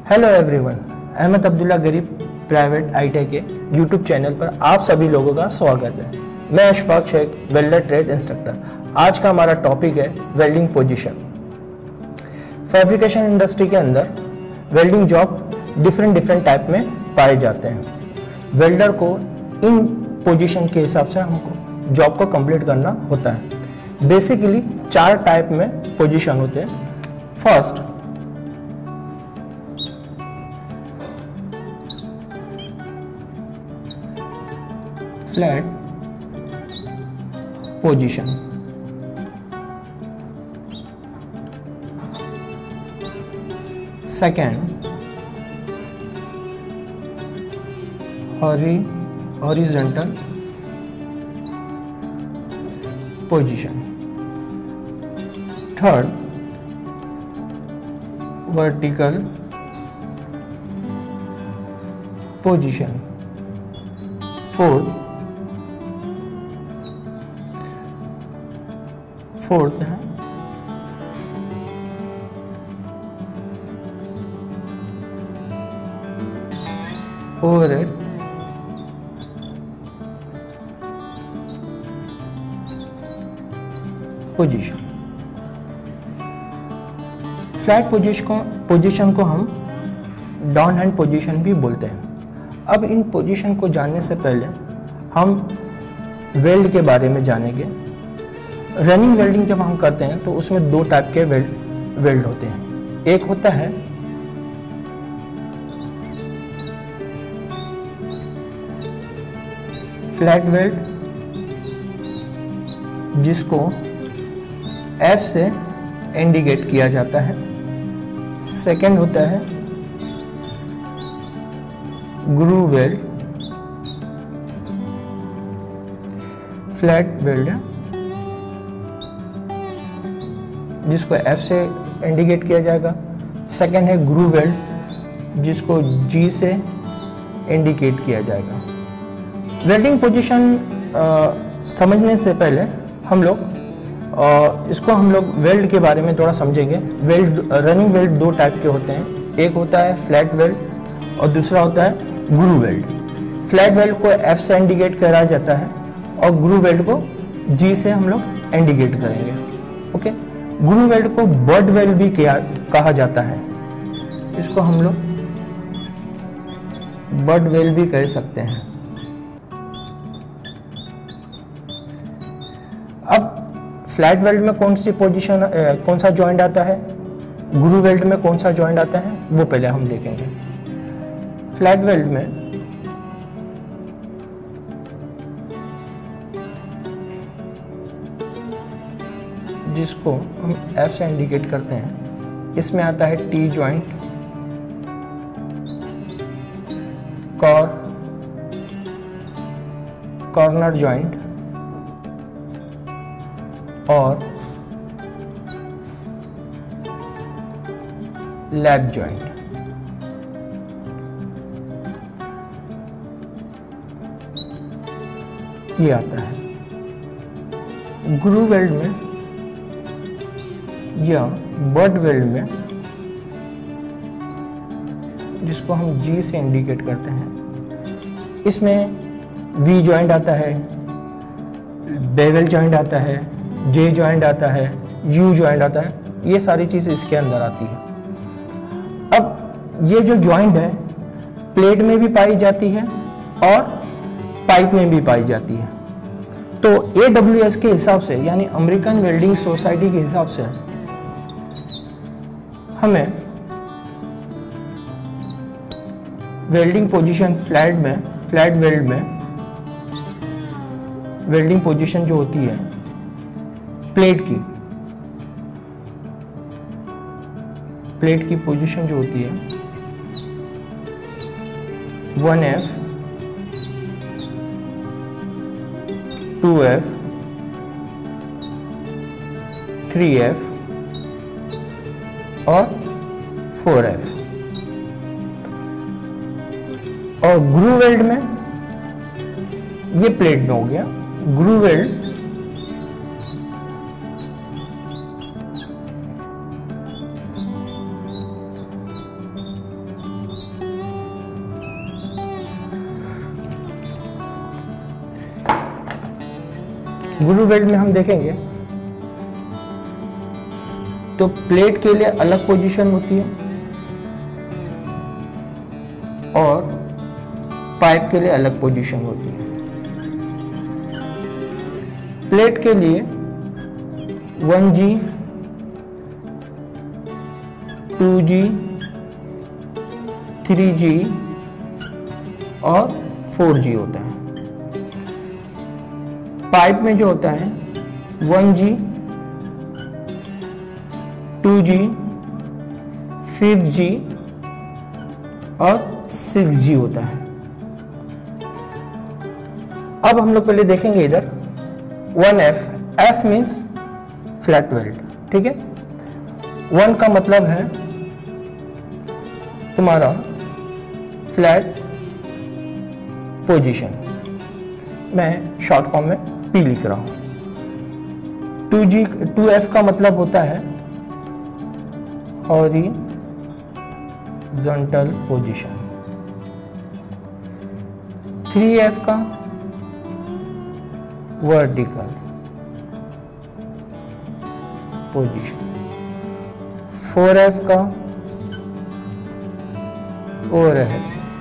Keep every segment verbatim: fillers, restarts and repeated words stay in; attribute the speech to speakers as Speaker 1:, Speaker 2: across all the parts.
Speaker 1: Hello everyone, Ahmad Abdullah गरीब private ITI के YouTube channel पर आप सभी लोगों का स्वागत है। मैं Ashfaq Shaikh, welder trade instructor. आज का हमारा टॉपिक है वेल्डिंग पोजीशन। फैब्रिकेशन इंडस्ट्री के अंदर welding job different different type में पाए जाते हैं। वेल्डर को इन पोजीशन के हिसाब से हमको जॉब को कंप्लीट करना होता है। बेसिकली चार टाइप में पोजीशन होते हैं। First, flat position. Second, horizontal position. Third, vertical position. Fourth fourth है ओवरहेड पोजीशन। फ्लैट पोजीशन को पोजीशन को हम डाउन हैंड पोजीशन भी बोलते हैं। अब इन पोजीशन को जानने से पहले हम वेल्ड के बारे में जानेंगे। रनिंग वेल्डिंग जब हम करते हैं तो उसमें दो टाइप के वेल्ड वेल्ड होते हैं। एक होता है फ्लैट वेल्ड, जिसको एफ से इंडिकेट किया जाता है। सेकंड होता है ग्रूव वेल्ड। फ्लैट वेल्ड जिसको एफ से इंडिकेट किया जाएगा। सेकंड है ग्रूव वेल्ड, जिसको जी से इंडिकेट किया जाएगा। वेल्डिंग पोजीशन समझने से पहले हम लोग आ, इसको हम लोग वेल्ड के बारे में थोड़ा समझेंगे। वेल्ड रनिंग वेल्ड दो टाइप के होते हैं। एक होता है फ्लैट वेल्ड और दूसरा होता है ग्रूव वेल्ड। फ्लैट वेल्ड को एफ से इंडिकेट करा जाता है और ग्रूव वेल्ड को जी से हम लोग इंडिकेट करेंगे। ओके, ग्रूव वेल्ड को बड वेल्ड भी किया कहा जाता है। इसको हम लोग बड वेल्ड भी कह सकते हैं। अब फ्लैट वेल्ड में कौन सी पोजीशन कौन सा जॉइंट आता है, ग्रूव वेल्ड में कौन सा जॉइंट आता है, वो पहले हम देखेंगे। फ्लैट वेल्ड में जिसको हम एफ से इंडिकेट करते हैं, इसमें आता है T joint, cor corner joint और लैप जॉइंट। ये आता है। ग्रूव वेल्ड में या बड वेल्ड में, जिसको हम जी से इंडिकेट करते हैं, इसमें वी जॉइंट आता है, बेवल जॉइंट आता है, जे जॉइंट आता है, यू जॉइंट आता है। ये सारी चीज़ इसके अंदर आती है। अब ये जो जॉइंट है प्लेट में भी पाई जाती है और पाइप में भी पाई जाती है। तो ए डब्ल्यू एस के हिसाब से, यानी अमेरिकन वेल्डिंग सोसाइटी के हिसाब से, हमें वेल्डिंग पोजीशन फ्लैट में फ्लैट वेल्ड में वेल्डिंग पोजीशन जो होती है प्लेट की प्लेट की पोजीशन जो होती है one F, two F, three F और फोर एफ। और ग्रूव वेल्ड में ये प्लेट में हो गया। ग्रूव वेल्ड ग्रूव वेल्ड में हम देखेंगे तो प्लेट के लिए अलग पोजीशन होती है और पाइप के लिए अलग पोजीशन होती है। प्लेट के लिए one G, two G, three G और फोर जी होता है। पाइप में जो होता है one G, two G, fifth G और सिक्स जी होता है। अब हम लोग पहले देखेंगे इधर one F, F means flat weld, ठीक है। वन का मतलब है तुम्हारा फ्लैट पोजीशन, मैं शॉर्ट फॉर्म में पी लिख रहा हूं। टू जी, टू एफ का मतलब होता है हॉरिजॉन्टल पोजीशन। थ्री एफ का वर्टिकल पोजीशन। फोर एफ का ओवरहेड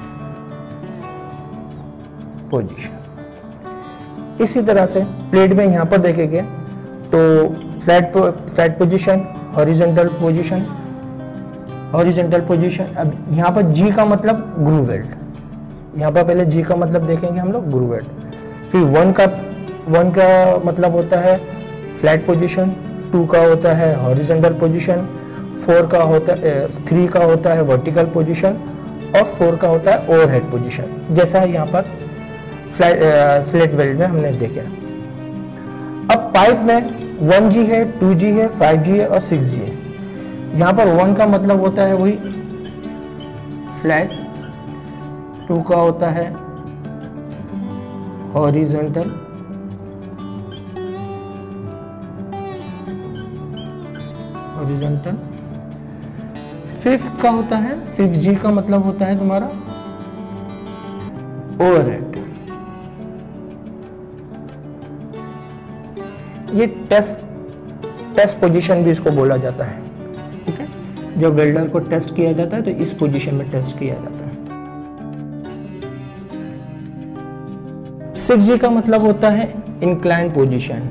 Speaker 1: पोजीशन। इसी तरह से प्लेट में यहां पर देखेंगे तो flat flat position, horizontal position, horizontal position. अब यहां पर जी का मतलब ग्रूव वेल्ड, यहां पर पहले जी का मतलब देखेंगे हम लोग ग्रूव वेल्ड। फिर वन का वन का मतलब होता है फ्लैट पोजीशन, टू का होता है हॉरिजॉन्टल पोजीशन, फोर का होता है थ्री का होता है वर्टिकल पोजीशन और फोर का होता है ओवरहेड पोजीशन, जैसा यहाँ पर फ्लैट फ्लैट वेल्ड में हमने देखा। अब पाइप में वन जी है, टू जी है, फाइव जी है और सिक्स जी है। यहाँ पर वन का मतलब होता है वही फ्लैट, टू का होता है हॉरिजॉन्टल, हॉरिजॉन्टल। फिफ्थ का होता है, फिफ्थ जी का मतलब होता है तुम्हारा ओवरहेड। ये टेस्ट टेस्ट पोजीशन भी इसको बोला जाता है, ठीक है। जब वेल्डर को टेस्ट किया जाता है तो इस पोजीशन में टेस्ट किया जाता है। सिक्स जी का मतलब होता है इंक्लाइन पोजीशन।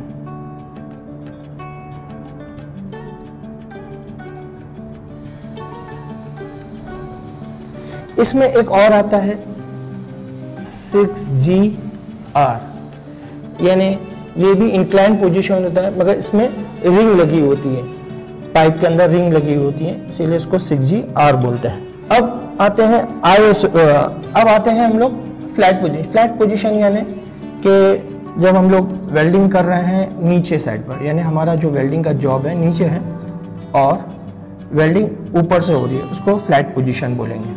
Speaker 1: इसमें एक और आता है सिक्स जी आर, यानी ये भी इंक्लाइन पोजीशन होता है मगर इसमें रिंग लगी होती है, पाइप के अंदर रिंग लगी होती है, इसीलिए इसको सिक्स जी आर बोलते हैं। अब आते हैं आई एस अब आते हैं हम लोग फ्लैट पोजीशन। फ्लैट पोजीशन यानी कि जब हम लोग वेल्डिंग कर रहे हैं नीचे साइड पर, यानी हमारा जो वेल्डिंग का जॉब है नीचे है और वेल्डिंग ऊपर से हो रही है, उसको फ्लैट पोजीशन बोलेंगे,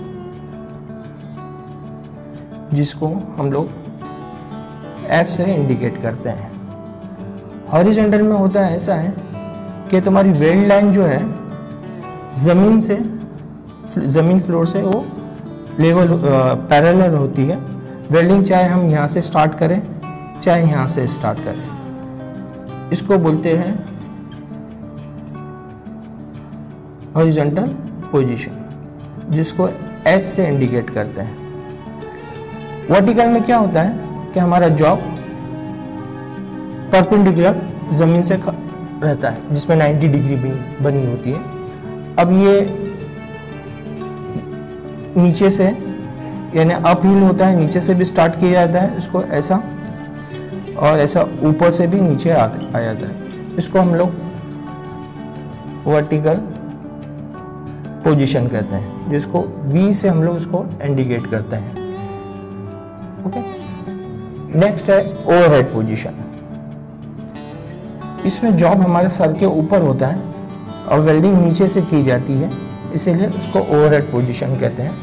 Speaker 1: जिसको हम लोग एफ से इंडिकेट करते हैं। हॉरिजॉन्टल में होता है ऐसा है कि तुम्हारी वेल्ड लाइन जो है ज़मीन से ज़मीन फ्लोर से वो लेवल पैरेलल होती है। वेल्डिंग चाहे हम यहाँ से स्टार्ट करें चाहे यहाँ से स्टार्ट करें, इसको बोलते हैं हॉरिजॉन्टल पोजीशन, जिसको एच से इंडिकेट करते हैं। वर्टिकल में क्या होता है कि हमारा जॉब परपेंडिकुलर जमीन से रहता है, जिसमें नाइंटी डिग्री बनी होती है। अब ये नीचे से यानी अप हिल होता है, नीचे से भी स्टार्ट किया जाता है इसको ऐसा, और ऐसा ऊपर से भी नीचे आ, आ जाता है। इसको हम लोग वर्टिकल पोजीशन कहते हैं, जिसको वी से हम लोग इसको इंडिकेट करते हैं। ओके, नेक्स्ट है ओवरहेड पोजीशन। इसमें जॉब हमारे सर के ऊपर होता है और वेल्डिंग नीचे से की जाती है, इसीलिए इसको ओवरहेड पोजीशन कहते हैं।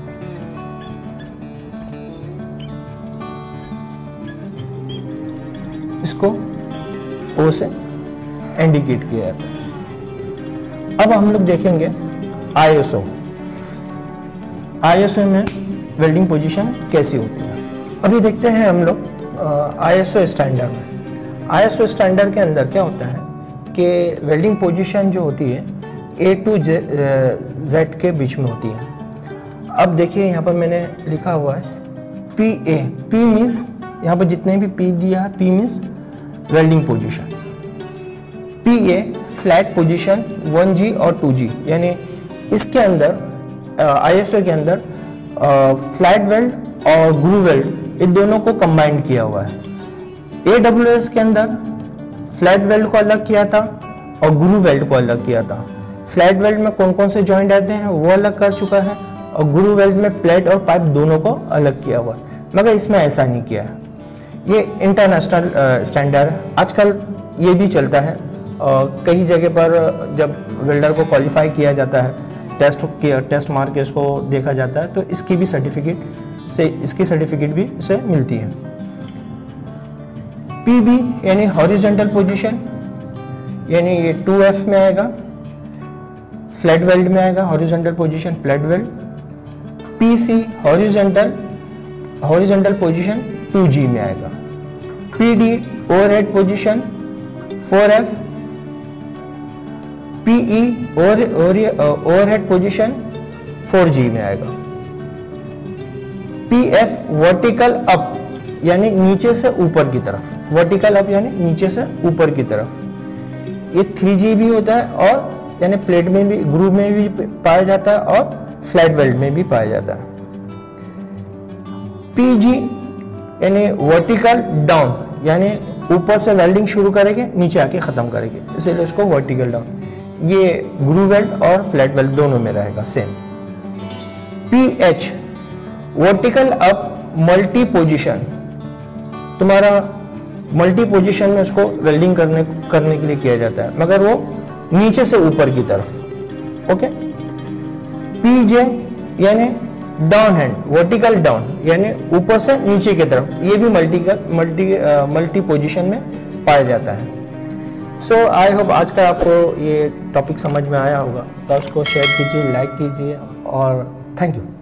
Speaker 1: इसको ओ से इंडिकेट किया जाता है। अब हम लोग देखेंगे I S O. I S O में वेल्डिंग पोजीशन कैसी होती है, अभी देखते हैं हम लोग आई एस ओ स्टैंडर्ड में। आई एस ओ स्टैंडर्ड के अंदर क्या होता है कि वेल्डिंग पोजीशन जो होती है ए टू जेड के बीच में होती है। अब देखिए यहाँ पर मैंने लिखा हुआ है पी ए, पी मीन्स यहाँ पर जितने भी पी दिया है, P means welding position, P A flat position one G और टू जी, यानी इसके अंदर आई एस ओ के अंदर फ्लैट वेल्ड और ग्रू वेल्ड इन दोनों को कंबाइंड किया हुआ है। ए डब्ल्यू एस के अंदर फ्लैट वेल्ड को अलग किया था और ग्रू वेल्ड को अलग किया था। फ्लैट वेल्ड में कौन कौन से जॉइंट आते हैं वो अलग कर चुका है और ग्रू वेल्ड में प्लेट और पाइप दोनों को अलग किया हुआ है, मगर इसमें ऐसा नहीं किया है। ये इंटरनेशनल स्टैंडर्ड है, आजकल ये भी चलता है। और कई जगह पर जब वेल्डर को क्वालिफाई किया जाता है, टेस्ट किया टेस्ट मार के उसको देखा जाता है, तो इसकी भी सर्टिफिकेट से इसकी सर्टिफिकेट भी इसे मिलती है। पी बी यानी हॉरिजॉन्टल पोजीशन, यानी ये टू एफ में आएगा, फ्लैट वेल्ड में आएगा horizontal position flat weld. P C horizontal horizontal position two G में आएगा। P D overhead position four F. P E overhead position four G में आएगा। पी एफ वर्टिकल अप यानी नीचे से ऊपर की तरफ, वर्टिकल अप यानी नीचे से ऊपर की तरफ। ये थ्री जी भी होता है और यानी प्लेट में भी, ग्रूव में भी पाया जाता है और फ्लैट वेल्ड में भी पाया जाता है। पी जी यानी वर्टिकल डाउन, यानी ऊपर से वेल्डिंग शुरू करेंगे नीचे आके खत्म करेंगे, इसीलिए उसको वर्टिकल डाउन। ये ग्रूव वेल्ड और फ्लैट वेल्ड दोनों में रहेगा same. P H vertical up multi position, तुम्हारा मल्टी पोजीशन में उसको वेल्डिंग करने करने के लिए किया जाता है, मगर वो नीचे से ऊपर की तरफ। ओके। पी जे यानी डाउन हैंड, वर्टिकल डाउन यानी ऊपर से नीचे की तरफ, ये भी मल्टी मल्टी मल्टी पोजीशन में पाया जाता है। सो आई होप आज का आपको ये टॉपिक समझ में आया होगा, तो उसको शेयर कीजिए, लाइक कीजिए और थैंक यू।